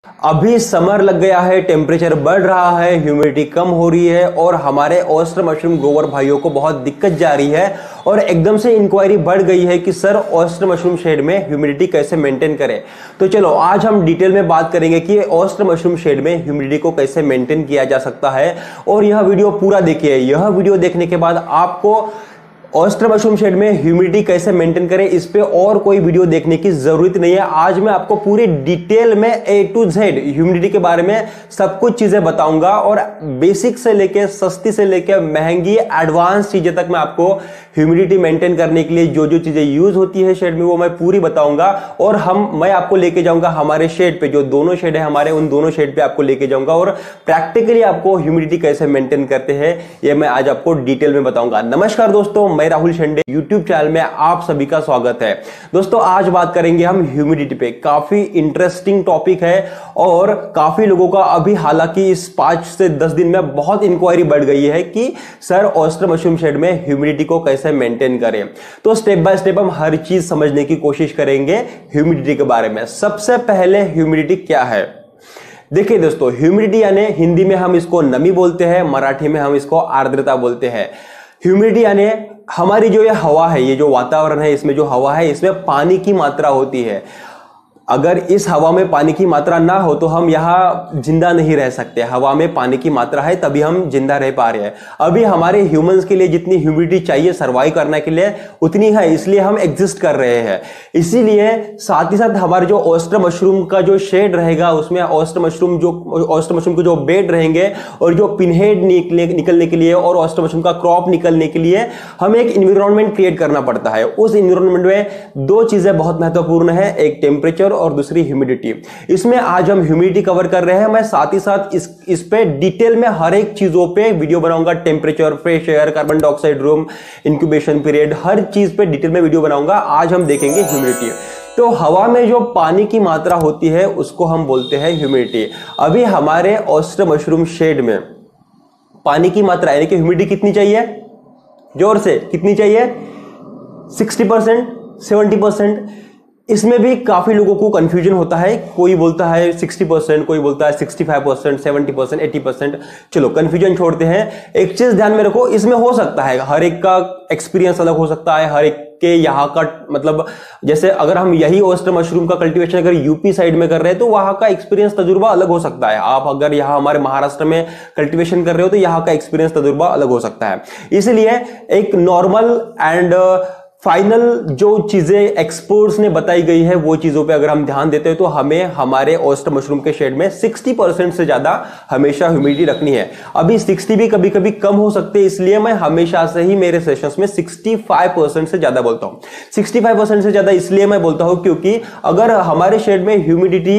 अभी समर लग गया है, टेम्परेचर बढ़ रहा है, ह्यूमिडिटी कम हो रही है और हमारे ऑयस्टर मशरूम ग्रोवर भाइयों को बहुत दिक्कत जा रही है और एकदम से इंक्वायरी बढ़ गई है कि सर ऑयस्टर मशरूम शेड में ह्यूमिडिटी कैसे मेंटेन करें। तो चलो आज हम डिटेल में बात करेंगे कि ऑयस्टर मशरूम शेड में ह्यूमिडिटी को कैसे मेंटेन किया जा सकता है और यह वीडियो पूरा देखिए। यह वीडियो देखने के बाद आपको ऑयस्टर मशरूम शेड में ह्यूमिडिटी कैसे मेंटेन करें इस पे और कोई वीडियो देखने की जरूरत नहीं है। आज मैं आपको पूरी डिटेल में A to Z ह्यूमिडिटी के बारे में सब कुछ चीजें बताऊंगा और बेसिक से लेके सस्ती से लेके महंगी एडवांस चीजें तक मैं आपको ह्यूमिडिटी मेंटेन करने के लिए जो जो चीजें यूज होती है शेड में वो मैं पूरी बताऊंगा। और मैं आपको लेके जाऊंगा हमारे शेड पे, जो दोनों शेड है हमारे, उन दोनों शेड पे आपको लेके जाऊंगा और प्रैक्टिकली आपको ह्यूमिडिटी कैसे मेंटेन करते हैं ये मैं आज आपको डिटेल में बताऊंगा। नमस्कार दोस्तों, मैं राहुल शेंडे, यूट्यूब चैनल में आप सभी का स्वागत है। दोस्तों आज बात करेंगे हम ह्यूमिडिटी पे। काफी इंटरेस्टिंग टॉपिक है और काफी लोगों का अभी हालांकि इस 5 से 10 दिन में बहुत इंक्वायरी बढ़ गई है कि सर ऑयस्टर मशरूम शेड में ह्यूमिडिटी को कैसे मेंटेन करें। तो स्टेप बाय स्टेप हम हर चीज समझने की कोशिश करेंगे ह्यूमिडिटी के बारे में। सबसे पहले ह्यूमिडिटी क्या है? देखिए दोस्तों, ह्यूमिडिटी यानी हिंदी में हम इसको नमी बोलते हैं, मराठी में हम इसको आर्द्रता बोलते हैं। ह्यूमिडिटी यानी हमारी जो ये हवा है, ये जो वातावरण है, इसमें जो हवा है इसमें पानी की मात्रा होती है। अगर इस हवा में पानी की मात्रा ना हो तो हम यहां जिंदा नहीं रह सकते। हवा में पानी की मात्रा है तभी हम जिंदा रह पा रहे हैं। अभी हमारे ह्यूमंस के लिए जितनी ह्यूमिडिटी चाहिए सर्वाइव करने के लिए उतनी है, इसलिए हम एग्जिस्ट कर रहे हैं। इसीलिए साथ ही साथ हमारे जो ऑयस्टर मशरूम का जो शेड रहेगा उसमें ऑयस्टर मशरूम के जो बेड रहेंगे और जो पिनहेड निकलने के लिए और ऑयस्टर मशरूम का क्रॉप निकलने के लिए हमें एक इन्वायरमेंट क्रिएट करना पड़ता है। उस इन्वायरमेंट में दो चीजें बहुत महत्वपूर्ण है, एक टेम्परेचर और दूसरी ह्यूमिडिटी। इसमें आज हम ह्यूमिडिटी कवर कर रहे हैं। मैं साथ ही साथ इस पे डिटेल में हर एक चीजों पे वीडियो बनाऊंगा। Temperature, fresh air, carbon dioxide room, incubation period, हर चीज पे डिटेल में वीडियो बनाऊंगा। आज हम देखेंगे ह्यूमिडिटी। तो हवा में जो पानी की मात्रा होती है उसको हम बोलते हैं ह्यूमिडिटी। अभी हमारे ऑयस्टर मशरूम शेड में पानी की मात्रा यानी कि ह्यूमिडिटी कितनी चाहिए? जोर से कितनी चाहिए? 60%, 70%। इसमें भी काफी लोगों को कंफ्यूजन होता है। कोई बोलता है 60%, कोई बोलता है 65%, 70%, 80%। चलो कंफ्यूजन छोड़ते हैं। एक चीज ध्यान में रखो, इसमें हो सकता है हर एक का एक्सपीरियंस अलग हो सकता है, हर एक के यहाँ का मतलब जैसे अगर हम यही ऑयस्टर मशरूम का कल्टीवेशन अगर यूपी साइड में कर रहे हैं तो वहां का एक्सपीरियंस तजुर्बा अलग हो सकता है। आप अगर यहाँ हमारे महाराष्ट्र में कल्टीवेशन कर रहे हो तो यहाँ का एक्सपीरियंस तजुर्बा अलग हो सकता है। इसलिए एक नॉर्मल एंड फाइनल जो चीजें एक्सपर्ट्स ने बताई गई है वो चीजों पे अगर हम ध्यान देते हैं तो हमें हमारे ऑयस्टर मशरूम के शेड में 60% से ज्यादा हमेशा ह्यूमिडिटी रखनी है। अभी 60 भी कभी कभी कम हो सकते हैं, इसलिए मैं हमेशा से ही मेरे सेशंस में 65% से ज्यादा बोलता हूं। 65% से ज्यादा इसलिए मैं बोलता हूं क्योंकि अगर हमारे शेड में ह्यूमिडिटी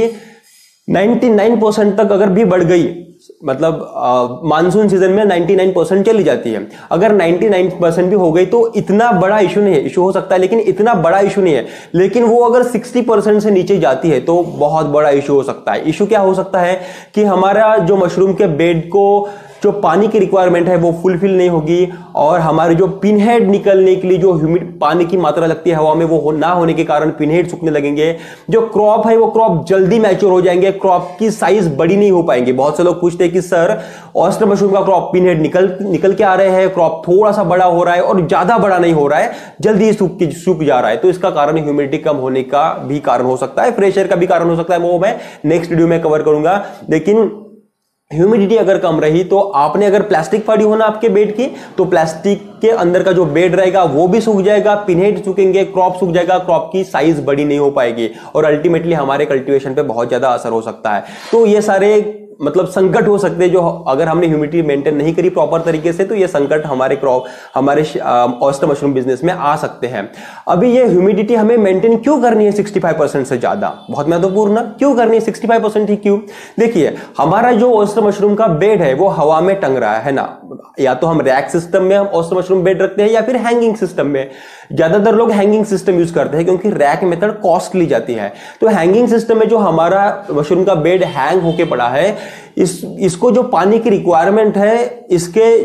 99% तक अगर भी बढ़ गई, मतलब मानसून सीजन में 99% चली जाती है, अगर 99% भी हो गई तो इतना बड़ा इशू नहीं है। इशू हो सकता है लेकिन इतना बड़ा इशू नहीं है। लेकिन वो अगर 60% से नीचे जाती है तो बहुत बड़ा इशू हो सकता है। इशू क्या हो सकता है कि हमारा जो मशरूम के बेड को जो पानी की रिक्वायरमेंट है वो फुलफिल नहीं होगी और हमारे जो पिनहेड निकलने के लिए जो पानी की मात्रा लगती है हवा में वो ना होने के कारण पिनहेड सूखने लगेंगे। जो क्रॉप है वो क्रॉप जल्दी मैच्योर हो जाएंगे, क्रॉप की साइज बड़ी नहीं हो पाएंगी। बहुत से लोग पूछते हैं कि सर ऑयस्टर मशरूम का क्रॉप पिनहेड निकल के आ रहे हैं, क्रॉप थोड़ा सा बड़ा हो रहा है और ज्यादा बड़ा नहीं हो रहा है, जल्दी सूख जा रहा है। तो इसका कारण ह्यूमिडिटी कम होने का भी कारण हो सकता है, फ्रेश एयर का भी कारण हो सकता है, वो मैं नेक्स्ट वीडियो में कवर करूंगा। लेकिन ह्यूमिडिटी अगर कम रही तो आपने अगर प्लास्टिक फाड़ी हो ना आपके बेड की तो प्लास्टिक के अंदर का जो बेड रहेगा वो भी सूख जाएगा, पिनहेड सूखेंगे, क्रॉप सूख जाएगा, क्रॉप की साइज बड़ी नहीं हो पाएगी और अल्टीमेटली हमारे कल्टीवेशन पे बहुत ज्यादा असर हो सकता है। तो ये सारे मतलब संकट हो सकते हैं जो अगर हमने ह्यूमिडिटी मेंटेन नहीं करी प्रॉपर तरीके से तो ये संकट हमारे ऑयस्टर मशरूम बिजनेस में आ सकते हैं। अभी ये ह्यूमिडिटी हमें मेंटेन क्यों करनी है 65% से ज्यादा? बहुत महत्वपूर्ण। क्यों करनी है 65% ही क्यों? देखिए हमारा जो ऑयस्टर मशरूम का बेड है वो हवा में टंग रहा है ना। या तो हम रैक सिस्टम में हम ऑयस्टर मशरूम बेड रखते हैं या फिर हैंगिंग सिस्टम में। ज्यादातर लोग हैंगिंग सिस्टम यूज करते हैं क्योंकि रैक मेथड कॉस्टली जाती है। तो हैंगिंग सिस्टम में जो हमारा मशरूम का बेड हैंग होके पड़ा है, इसको जो पानी की रिक्वायरमेंट है, इसके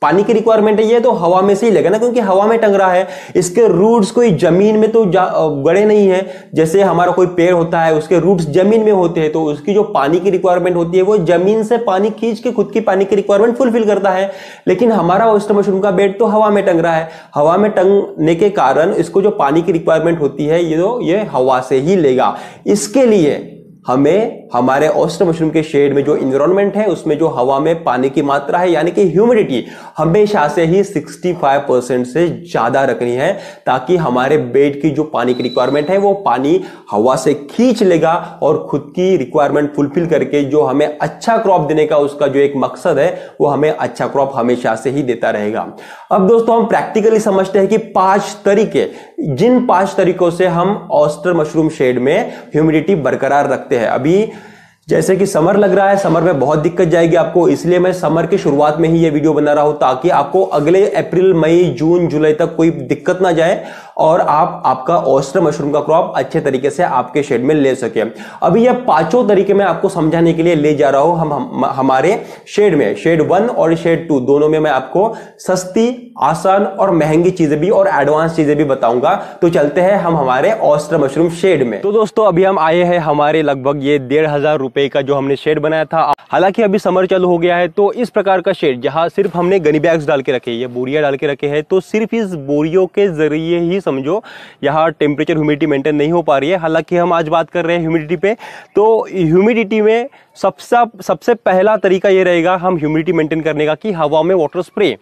पानी की रिक्वायरमेंट है, ये तो हवा में से ही लेगा ना, क्योंकि हवा में टंग रहा है। इसके रूट्स कोई जमीन में तो बड़े नहीं है, जैसे हमारा कोई पेड़ होता है उसके रूट्स जमीन में होते हैं, तो उसकी जो पानी की रिक्वायरमेंट होती है वो जमीन से पानी खींच के खुद की पानी की रिक्वायरमेंट फुलफिल करता है। लेकिन हमारा ऑयस्टर मशरूम का बेड तो हवा में टंग रहा है, हवा में टंगने के कारण इसको जो पानी की रिक्वायरमेंट होती है ये हवा से ही लेगा। इसके लिए हमें हमारे ऑयस्टर मशरूम के शेड में जो एनवायरनमेंट है उसमें जो हवा में पानी की मात्रा है यानी कि ह्यूमिडिटी हमेशा से ही 65% से ज्यादा रखनी है, ताकि हमारे बेड की जो पानी की रिक्वायरमेंट है वो पानी हवा से खींच लेगा और खुद की रिक्वायरमेंट फुलफिल करके जो हमें अच्छा क्रॉप देने का उसका जो एक मकसद है वो हमें अच्छा क्रॉप हमेशा से ही देता रहेगा। अब दोस्तों हम प्रैक्टिकली समझते हैं कि 5 तरीके, जिन 5 तरीकों से हम ऑयस्टर मशरूम शेड में ह्यूमिडिटी बरकरार रखते हैं। अभी जैसे कि समर लग रहा है, समर में बहुत दिक्कत जाएगी आपको, इसलिए मैं समर की शुरुआत में ही ये वीडियो बना रहा हूं ताकि आपको अगले अप्रैल मई जून जुलाई तक कोई दिक्कत ना जाए और आप आपका ऑयस्टर मशरूम का क्रॉप अच्छे तरीके से आपके शेड में ले सके। अभी ये 5 तरीके मैं आपको समझाने के लिए ले जा रहा हूं हमारे शेड में, शेड 1 और शेड 2 दोनों में मैं आपको सस्ती, आसान और महंगी चीजें भी और एडवांस चीजें भी बताऊंगा। तो चलते हैं हम हमारे ऑयस्टर मशरूम शेड में। तो दोस्तों अभी हम आए हैं हमारे लगभग ये 1500 रुपए का जो हमने शेड बनाया था। हालांकि अभी समर चालू हो गया है, तो इस प्रकार का शेड जहां सिर्फ हमने गनी बैग्स डाल के रखे, ये बोरिया डाल के रखे हैं, तो सिर्फ इस बोरियों के जरिए ही समझो यहाँ टेम्परेचर ह्यूमिडिटी मेंटेन नहीं हो पा रही है। हालांकि हम आज बात कर रहे हैं ह्यूमिडिटी पे, तो ह्यूमिडिटी में सबसे पहला तरीका ये रहेगा हम ह्यूमिडिटी मेंटेन करने का कि हवा में वाटर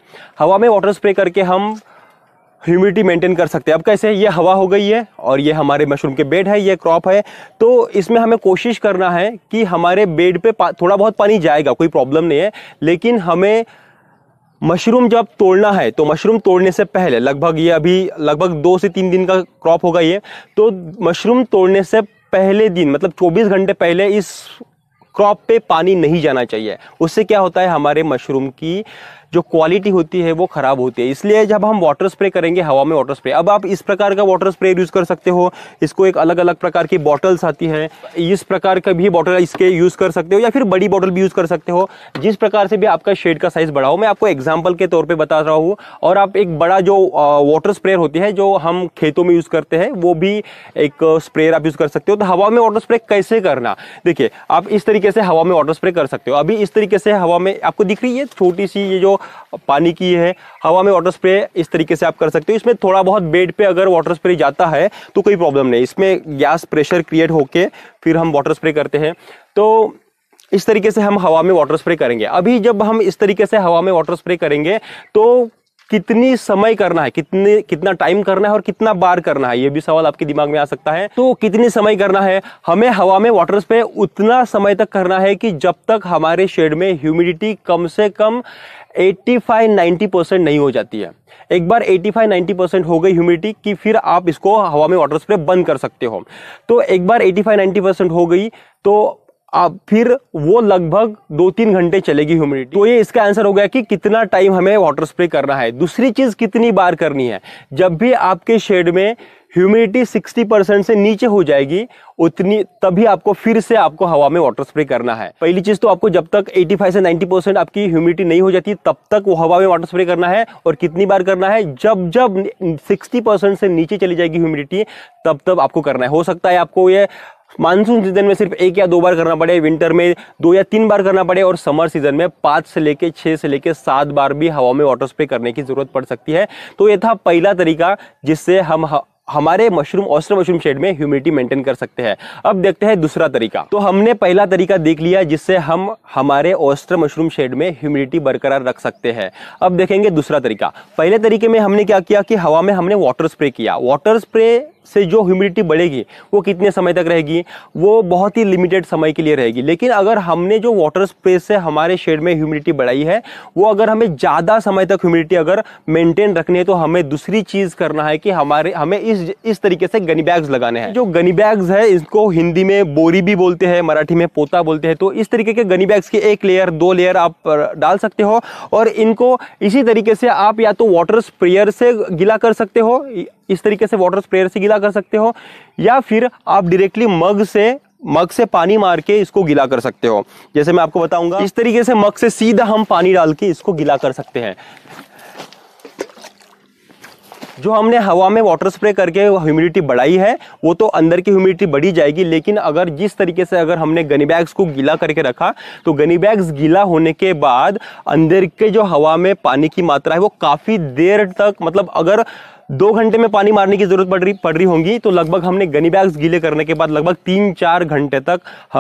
स्प्रे करके हम ह्यूमिडिटी मेंटेन कर सकते हैं। अब कैसे, ये हवा हो गई है और ये हमारे मशरूम के बेड है, ये क्रॉप है, तो इसमें हमें कोशिश करना है कि हमारे बेड पे थोड़ा बहुत पानी जाएगा, कोई प्रॉब्लम नहीं है, लेकिन हमें मशरूम जब तोड़ना है तो मशरूम तोड़ने से पहले लगभग 2 से 3 दिन का क्रॉप होगा ये, तो मशरूम तोड़ने से पहले दिन मतलब 24 घंटे पहले इस क्रॉप पे पानी नहीं जाना चाहिए। उससे क्या होता है, हमारे मशरूम की जो क्वालिटी होती है वो खराब होती है। इसलिए जब हम वाटर स्प्रे करेंगे, हवा में वाटर स्प्रे, अब आप इस प्रकार का वाटर स्प्रे यूज कर सकते हो, इसको एक अलग अलग प्रकार की बॉटल्स आती है, इस प्रकार का भी बॉटल इसके यूज कर सकते हो या फिर बड़ी बॉटल भी यूज कर सकते हो, जिस प्रकार से भी आपका शेड का साइज बड़ा हो। मैं आपको एग्जाम्पल के तौर पर बता रहा हूँ। और आप एक बड़ा जो वाटर स्प्रेयर होती है जो हम खेतों में यूज करते हैं, वो भी एक स्प्रेयर आप यूज कर सकते हो। तो हवा में वाटर स्प्रे कैसे करना, देखिए आप इस तरीके से हवा में वाटर स्प्रे कर सकते हो। अभी इस तरीके से हवा में आपको दिख रही है छोटी सी ये जो पानी की है, हवा में वाटर स्प्रे इस तरीके से आप कर सकते हो। इसमें थोड़ा बहुत बेड पे अगर वाटर स्प्रे जाता है तो कोई प्रॉब्लम नहीं, इसमें गैस प्रेशर क्रिएट होके फिर हम वाटर स्प्रे करते हैं। तो इस तरीके से हम हवा में वाटर स्प्रे करेंगे। अभी जब हम इस तरीके से हवा में वाटर स्प्रे करेंगे तो कितनी समय करना है, कितना टाइम करना है और कितना बार करना है, ये भी सवाल आपके दिमाग में आ सकता है। तो कितनी समय करना है, हमें हवा में वाटर स्प्रे उतना समय तक करना है कि जब तक हमारे शेड में ह्यूमिडिटी कम से कम 85-90% नहीं हो जाती है। एक बार 85-90% हो गई ह्यूमिडिटी कि फिर आप इसको हवा में वाटर स्प्रे बंद कर सकते हो। तो एक बार 85-90% हो गई तो अब फिर वो लगभग 2-3 घंटे चलेगी ह्यूमिडिटी। तो ये इसका आंसर हो गया कि कितना टाइम हमें वाटर स्प्रे करना है। दूसरी चीज कितनी बार करनी है, जब भी आपके शेड में ह्यूमिडिटी 60% से नीचे हो जाएगी तभी आपको फिर से आपको हवा में वाटर स्प्रे करना है। पहली चीज तो आपको जब तक 85 से 90% आपकी ह्यूमिडिटी नहीं हो जाती तब तक वो हवा में वाटर स्प्रे करना है। और कितनी बार करना है, जब 60% से नीचे चली जाएगी ह्यूमिडिटी तब आपको करना है। हो सकता है आपको ये मानसून सीजन में सिर्फ 1 या 2 बार करना पड़े, विंटर में 2 या 3 बार करना पड़े और समर सीजन में 5 से लेके 6 से लेके 7 बार भी हवा में वाटर स्प्रे करने की जरूरत पड़ सकती है। तो ये था पहला तरीका जिससे हम हमारे ऑयस्टर मशरूम शेड में ह्यूमिडिटी मेंटेन कर सकते हैं। अब देखते हैं दूसरा तरीका। तो हमने पहला तरीका देख लिया जिससे हम हमारे ऑयस्टर मशरूम शेड में ह्यूमिडिटी बरकरार रख सकते हैं। अब देखेंगे दूसरा तरीका। पहले तरीके में हमने क्या किया कि हवा में हमने वाटर स्प्रे किया। वाटर स्प्रे से जो ह्यूमिडिटी बढ़ेगी वो कितने समय तक रहेगी, वो बहुत ही लिमिटेड समय के लिए रहेगी। लेकिन अगर हमने जो वाटर स्प्रे से हमारे शेड में ह्यूमिडिटी बढ़ाई है वो अगर हमें ज्यादा समय तक ह्यूमिडिटी अगर मेंटेन रखनी है तो हमें दूसरी चीज करना है कि हमें इस तरीके से गनी बैग्स लगाने हैं। जो गनी बैग्स है इसको हिंदी में बोरी भी बोलते हैं, मराठी में पोता बोलते हैं। तो इस तरीके के गनी बैग्स की 1 लेयर 2 लेयर आप डाल सकते हो और इनको इसी तरीके से आप या तो वाटर स्प्रेयर से गीला कर सकते हो, इस तरीके से वाटर स्प्रेयर से गीला कर सकते हो, या फिर आप डायरेक्टली मग से मग से पानी मार के इसको गीला कर सकते हो। जैसे मैं आपको बताऊंगा, इस तरीके से मग से सीधा हम पानी डाल के इसको गीला कर सकते हैं। जो हमने हवा में वाटर स्प्रे करके ह्यूमिडिटी बढ़ाई है वो तो अंदर की ह्यूमिडिटी बढ़ी जाएगी, लेकिन अगर जिस तरीके से अगर हमने गनी बैग्स को गीला करके रखा तो गनी बैग्स गीला होने के बाद अंदर के जो हवा में पानी की मात्रा है वो काफी देर तक, मतलब अगर 2 घंटे में पानी मारने की जरूरत पड़ रही होंगी तो लगभग हमने गनी बैग्स गीले करने के बाद लगभग 3-4 घंटे तक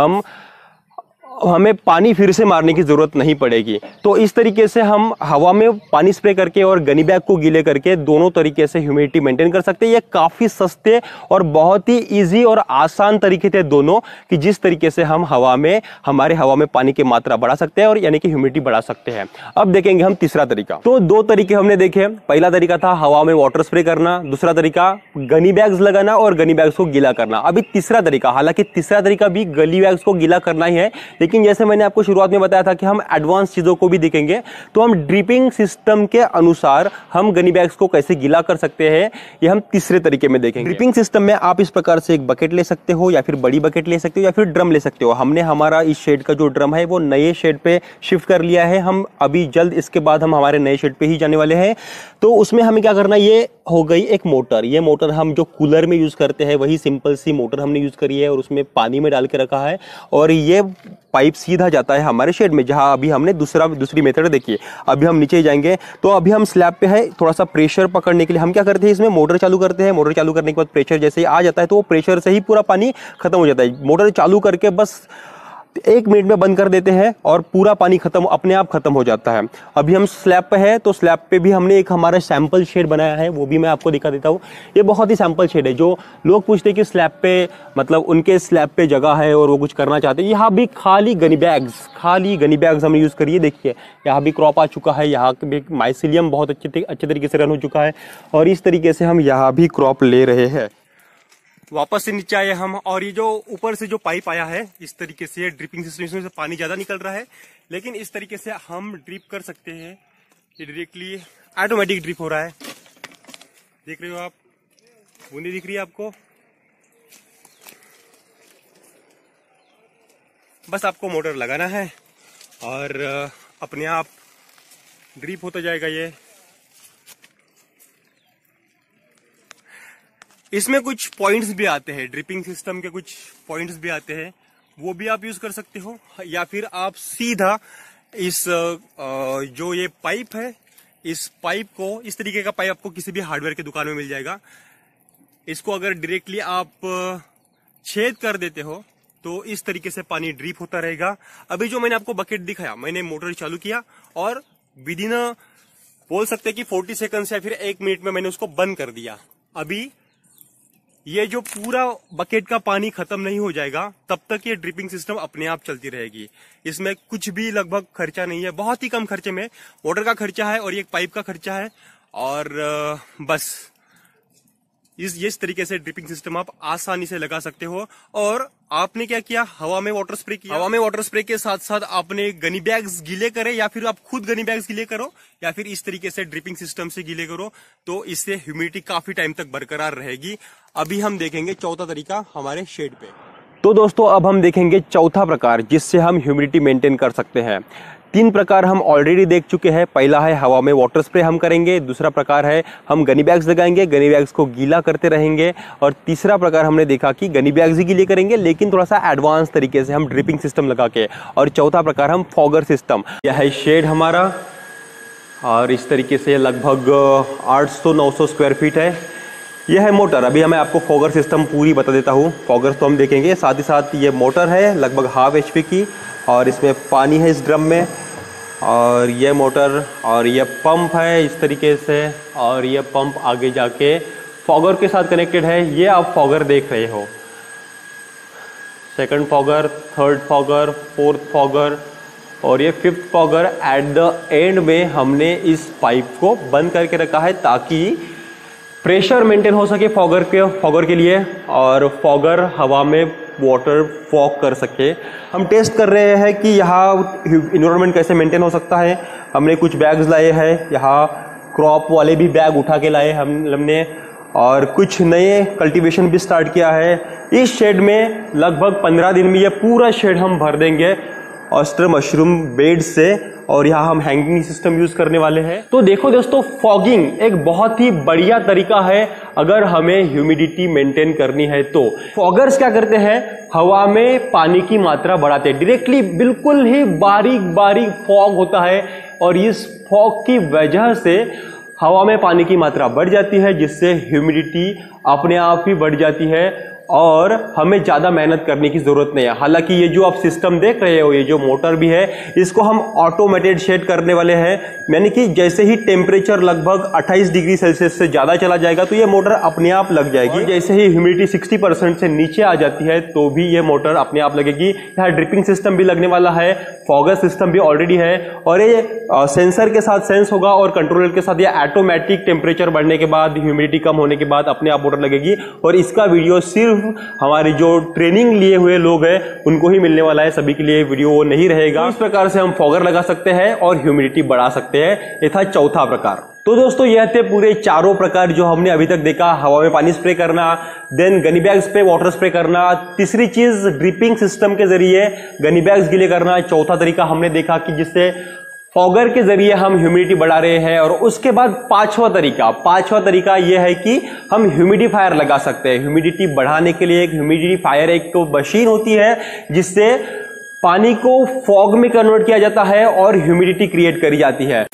हमें पानी फिर से मारने की जरूरत नहीं पड़ेगी। तो इस तरीके से हम हवा में पानी स्प्रे करके और गनी बैग को गीले करके दोनों तरीके से ह्यूमिडिटी मेंटेन कर सकते हैं। ये काफी सस्ते और बहुत ही इजी और आसान तरीके थे दोनों, कि जिस तरीके से हम हमारे हवा में पानी की मात्रा बढ़ा सकते हैं और यानी कि ह्यूमिडिटी बढ़ा सकते हैं। अब देखेंगे हम तीसरा तरीका। तो 2 तरीके हमने देखे। पहला तरीका था हवा में वाटर स्प्रे करना, दूसरा तरीका गनी बैग्स लगाना और गनी बैग्स को गीला करना। अभी तीसरा तरीका, हालांकि तीसरा तरीका भी गनी बैग्स को गीला करना ही है, लेकिन जैसे मैंने आपको शुरुआत में बताया था कि हम एडवांस चीजों को भी देखेंगे, तो हम ड्रिपिंग सिस्टम के अनुसार हम गनी बैग्स को कैसे गीला कर सकते हैं ये हम तीसरे तरीके में देखेंगे। ड्रिपिंग सिस्टम में आप इस प्रकार से एक बकेट ले सकते हो या फिर बड़ी बकेट ले सकते हो या फिर ड्रम ले सकते हो। हमने हमारा इस शेड का जो ड्रम है वो नए शेड पे शिफ्ट कर लिया है। हम अभी जल्द इसके बाद हम हमारे नए शेड पे ही जाने वाले हैं। तो उसमें हमें क्या करना, ये हो गई एक मोटर। ये मोटर हम जो कूलर में यूज करते हैं वही सिंपल सी मोटर हमने यूज करी है और उसमें पानी में डाल के रखा है और ये पाइप सीधा जाता है हमारे शेड में, जहां अभी हमने दूसरी मेथड देखी। अभी हम नीचे जाएंगे तो अभी हम स्लैब पे है, थोड़ा सा प्रेशर पकड़ने के लिए हम क्या करते हैं, इसमें मोटर चालू करते हैं। मोटर चालू करने के बाद प्रेशर जैसे ही आ जाता है तो वो प्रेशर से ही पूरा पानी खत्म हो जाता है। मोटर चालू करके बस 1 मिनट में बंद कर देते हैं और पूरा पानी अपने आप खत्म हो जाता है। अभी हम स्लैब पे है तो स्लैब पे भी हमने एक हमारा सैंपल शेड बनाया है, वो भी मैं आपको दिखा देता हूँ। ये बहुत ही सैंपल शेड है। जो लोग पूछते हैं कि स्लैब पे, मतलब उनके स्लैब पे जगह है और वो कुछ करना चाहते हैं, यहाँ भी खाली गनी बैग्स हमने यूज करिए। देखिए यहाँ भी क्रॉप आ चुका है, यहाँ भी माइसिलियम बहुत अच्छे तरीके से रन हो चुका है और इस तरीके से हम यहाँ भी क्रॉप ले रहे हैं। वापस से नीचे आए हम और ये जो ऊपर से जो पाइप आया है इस तरीके से ड्रिपिंग सिस्टम से पानी ज्यादा निकल रहा है, लेकिन इस तरीके से हम ड्रिप कर सकते हैं। ये डायरेक्टली ऑटोमेटिक ड्रिप हो रहा है। देख रहे हो आप, बूंदी दिख रही है आपको। बस आपको मोटर लगाना है और अपने आप ड्रिप होता जाएगा। ये इसमें कुछ पॉइंट्स भी आते हैं, ड्रिपिंग सिस्टम के कुछ पॉइंट्स भी आते हैं, वो भी आप यूज कर सकते हो। या फिर आप सीधा इस जो ये पाइप है, इस पाइप को, इस तरीके का पाइप आपको किसी भी हार्डवेयर की दुकान में मिल जाएगा। इसको अगर डायरेक्टली आप छेद कर देते हो तो इस तरीके से पानी ड्रिप होता रहेगा। अभी जो मैंने आपको बकेट दिखाया, मैंने मोटर चालू किया और विदिन बोल सकते हैं कि 40 सेकंड या फिर 1 मिनट में मैंने उसको बंद कर दिया। अभी ये जो पूरा बकेट का पानी खत्म नहीं हो जाएगा तब तक ये ड्रिपिंग सिस्टम अपने आप चलती रहेगी। इसमें कुछ भी लगभग खर्चा नहीं है, बहुत ही कम खर्चे में मोटर का खर्चा है और ये पाइप का खर्चा है और बस इस तरीके से ड्रिपिंग सिस्टम आप आसानी से लगा सकते हो। और आपने क्या किया, हवा में वाटर स्प्रे किया। हवा में वाटर स्प्रे के साथ साथ आपने गनी बैग्स गीले करे या फिर आप खुद गनी बैग्स गीले करो या फिर इस तरीके से ड्रिपिंग सिस्टम से गीले करो, तो इससे ह्यूमिडिटी काफी टाइम तक बरकरार रहेगी। अभी हम देखेंगे चौथा तरीका हमारे शेड पे। तो दोस्तों अब हम देखेंगे चौथा प्रकार जिससे हम ह्यूमिडिटी मेंटेन कर सकते हैं। 3 प्रकार हम ऑलरेडी देख चुके हैं। पहला है हवा में वाटर स्प्रे हम करेंगे, दूसरा प्रकार है हम गनी बैग्स लगाएंगे, गनी बैग्स को गीला करते रहेंगे और तीसरा प्रकार हमने देखा कि गनी बैग्स ही गीले करेंगे लेकिन थोड़ा सा एडवांस तरीके से हम ड्रिपिंग सिस्टम लगा के, और चौथा प्रकार हम फॉगर सिस्टम। यह है शेड हमारा और इस तरीके से लगभग 800-900 स्क्वायर फीट है। यह है मोटर। अभी मैं आपको फॉगर सिस्टम पूरी बता देता हूँ। फॉगर तो हम देखेंगे, साथ ही साथ ये मोटर है लगभग 1/2 HP की और इसमें पानी है इस ड्रम में, और ये मोटर और ये पंप है इस तरीके से, और ये पंप आगे जाके फॉगर के साथ कनेक्टेड है। ये आप फॉगर देख रहे हो, 2nd fogger, 3rd fogger, 4th fogger और ये 5th fogger. At the end में हमने इस पाइप को बंद करके रखा है ताकि प्रेशर मेंटेन हो सके फॉगर के लिए और फॉगर हवा में वाटर फॉग कर सके। हम टेस्ट कर रहे हैं कि यहाँ इन्वायरमेंट कैसे मेंटेन हो सकता है। हमने कुछ बैग्स लाए हैं, यहाँ क्रॉप वाले भी बैग उठा के लाए हमने, और कुछ नए कल्टीवेशन भी स्टार्ट किया है। इस शेड में लगभग 15 दिन में ये पूरा शेड हम भर देंगे ऑयस्टर मशरूम बेड से, और यहाँ हम हैंगिंग सिस्टम यूज करने वाले हैं। तो देखो दोस्तों, फॉगिंग एक बहुत ही बढ़िया तरीका है अगर हमें ह्यूमिडिटी मेंटेन करनी है तो। फॉगर्स क्या करते हैं, हवा में पानी की मात्रा बढ़ाते हैं, डायरेक्टली बिल्कुल ही बारीक बारीक फॉग होता है, और इस फॉग की वजह से हवा में पानी की मात्रा बढ़ जाती है, जिससे ह्यूमिडिटी अपने आप ही बढ़ जाती है और हमें ज्यादा मेहनत करने की जरूरत नहीं है। हालांकि ये जो आप सिस्टम देख रहे हो, ये जो मोटर भी है, इसको हम ऑटोमेटेड शेड करने वाले हैं, यानी कि जैसे ही टेम्परेचर लगभग 28 डिग्री सेल्सियस से ज्यादा चला जाएगा तो ये मोटर अपने आप लग जाएगी। जैसे ही ह्यूमिडिटी 60% से नीचे आ जाती है तो भी ये मोटर अपने आप लगेगी। यहाँ ड्रिपिंग सिस्टम भी लगने वाला है, फॉगर सिस्टम भी ऑलरेडी है, और ये सेंसर के साथ सेंस होगा और कंट्रोलर के साथ ये ऑटोमेटिक टेम्परेचर बढ़ने के बाद, ह्यूमिडिटी कम होने के बाद अपने आप मोटर लगेगी। और इसका वीडियो सिर्फ हमारे जो ट्रेनिंग लिए हुए लोग हैं उनको ही मिलने वाला है, सभी के लिए वीडियो वो नहीं रहेगा। इस प्रकार से हम फॉगर लगा सकते हैं और ह्यूमिडिटी बढ़ा सकते हैं। ये था चौथा प्रकार। तो दोस्तों, यह थे पूरे चारों प्रकार जो हमने अभी तक देखा। हवा में पानी स्प्रे करना, देन गनी बैग्स पे वाटर स्प्रे करना, तीसरी चीज ड्रिपिंग सिस्टम के जरिए गनी बैग्स गीले करना, चौथा तरीका हमने देखा कि जिससे फॉगर के जरिए हम ह्यूमिडिटी बढ़ा रहे हैं। और उसके बाद पांचवा तरीका यह है कि हम ह्यूमिडिफायर लगा सकते हैं। ह्यूमिडिटी बढ़ाने के लिए एक ह्यूमिडिफायर एक तो मशीन होती है जिससे पानी को फॉग में कन्वर्ट किया जाता है और ह्यूमिडिटी क्रिएट करी जाती है।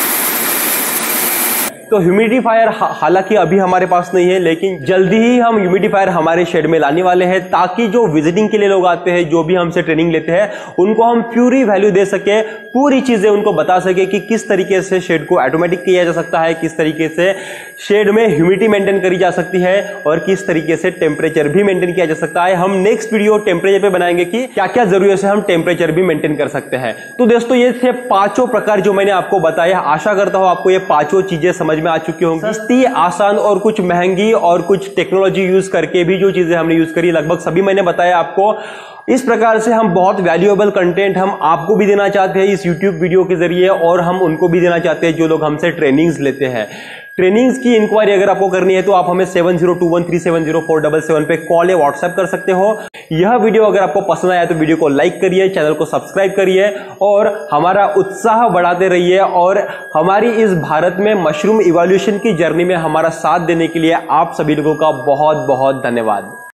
तो ह्यूमिडिफायर हालांकि अभी हमारे पास नहीं है, लेकिन जल्दी ही हम ह्यूमिडिफायर हमारे शेड में लाने वाले हैं, ताकि जो विजिटिंग के लिए लोग आते हैं, जो भी हमसे ट्रेनिंग लेते हैं, उनको हम प्यूरी वैल्यू दे सके, पूरी चीजें उनको बता सके कि किस तरीके से शेड को ऑटोमेटिक किया जा सकता है, किस तरीके से शेड में ह्यूमिडिटी मेंटेन करी जा सकती है, और किस तरीके से टेम्परेचर भी मेंटेन किया जा सकता है। हम नेक्स्ट वीडियो टेम्परेचर पे बनाएंगे कि क्या क्या जरूरी से हम टेम्परेचर भी मेंटेन कर सकते हैं। तो दोस्तों, ये थे पांचों प्रकार जो मैंने आपको बताया। आशा करता हूं आपको ये पांचों चीजें समझ में आ चुकी होंगी। सस्ती, आसान और कुछ महंगी और कुछ टेक्नोलॉजी यूज करके भी जो चीजें हमने यूज करी, लगभग सभी मैंने बताया आपको। इस प्रकार से हम बहुत वैल्यूएबल कंटेंट हम आपको भी देना चाहते हैं इस YouTube वीडियो के जरिए, और हम उनको भी देना चाहते हैं जो लोग हमसे ट्रेनिंग्स लेते हैं। ट्रेनिंग्स की इंक्वायरी अगर आपको करनी है तो आप हमें 7021370477 पे कॉल या व्हाट्सएप कर सकते हो। यह वीडियो अगर आपको पसंद आया तो वीडियो को लाइक करिए, चैनल को सब्सक्राइब करिए और हमारा उत्साह बढ़ाते रहिए। और हमारी इस भारत में मशरूम इवोल्यूशन की जर्नी में हमारा साथ देने के लिए आप सभी लोगों का बहुत बहुत धन्यवाद।